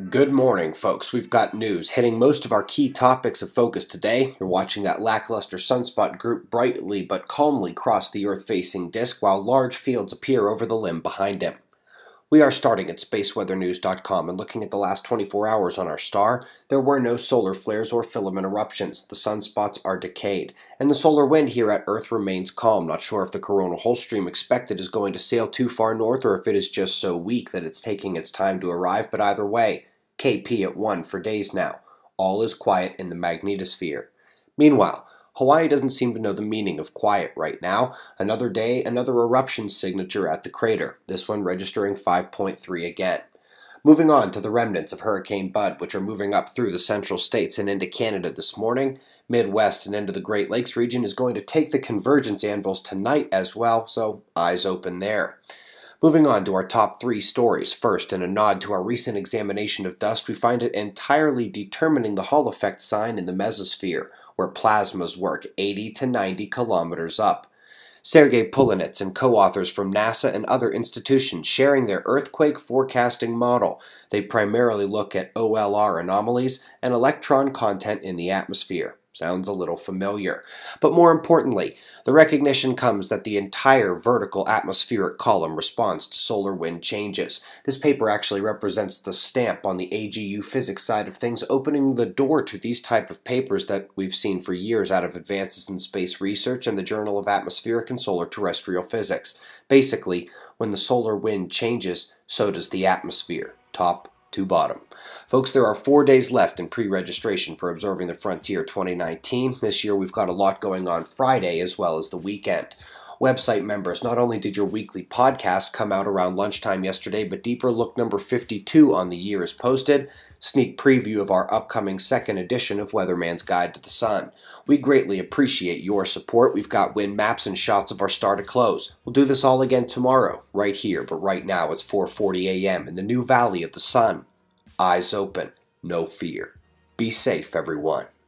Good morning, folks. We've got news hitting most of our key topics of focus today. You're watching that lackluster sunspot group brightly but calmly cross the Earth-facing disk while large fields appear over the limb behind him. We are starting at spaceweathernews.com and looking at the last 24 hours on our star. There were no solar flares or filament eruptions. The sunspots are decayed, and the solar wind here at Earth remains calm. Not sure if the coronal hole stream expected is going to sail too far north or if it is just so weak that it's taking its time to arrive, but either way, KP at 1 for days now. All is quiet in the magnetosphere. Meanwhile, Hawaii doesn't seem to know the meaning of quiet right now. Another day, another eruption signature at the crater, this one registering 5.3 again. Moving on to the remnants of Hurricane Bud, which are moving up through the central states and into Canada this morning. Midwest and into the Great Lakes region is going to take the convergence anvils tonight as well, so eyes open there. Moving on to our top three stories. First, in a nod to our recent examination of dust, we find it entirely determining the Hall effect sign in the mesosphere, where plasmas work 80 to 90 kilometers up. Sergei Pulinets and co-authors from NASA and other institutions sharing their earthquake forecasting model. They primarily look at OLR anomalies and electron content in the atmosphere. Sounds a little familiar. But more importantly, the recognition comes that the entire vertical atmospheric column responds to solar wind changes. This paper actually represents the stamp on the AGU physics side of things, opening the door to these type of papers that we've seen for years out of Advances in Space Research and the Journal of Atmospheric and Solar Terrestrial Physics. Basically, when the solar wind changes, so does the atmosphere, top to bottom. Folks, there are 4 days left in pre-registration for Observing the Frontier 2019. This year we've got a lot going on Friday as well as the weekend. Website members, not only did your weekly podcast come out around lunchtime yesterday, but Deeper Look number 52 on the year is posted. Sneak preview of our upcoming second edition of Weatherman's Guide to the Sun. We greatly appreciate your support. We've got wind maps and shots of our star to close. We'll do this all again tomorrow, right here, but right now it's 4:40 a.m. in the new Valley of the Sun. Eyes open, no fear. Be safe, everyone.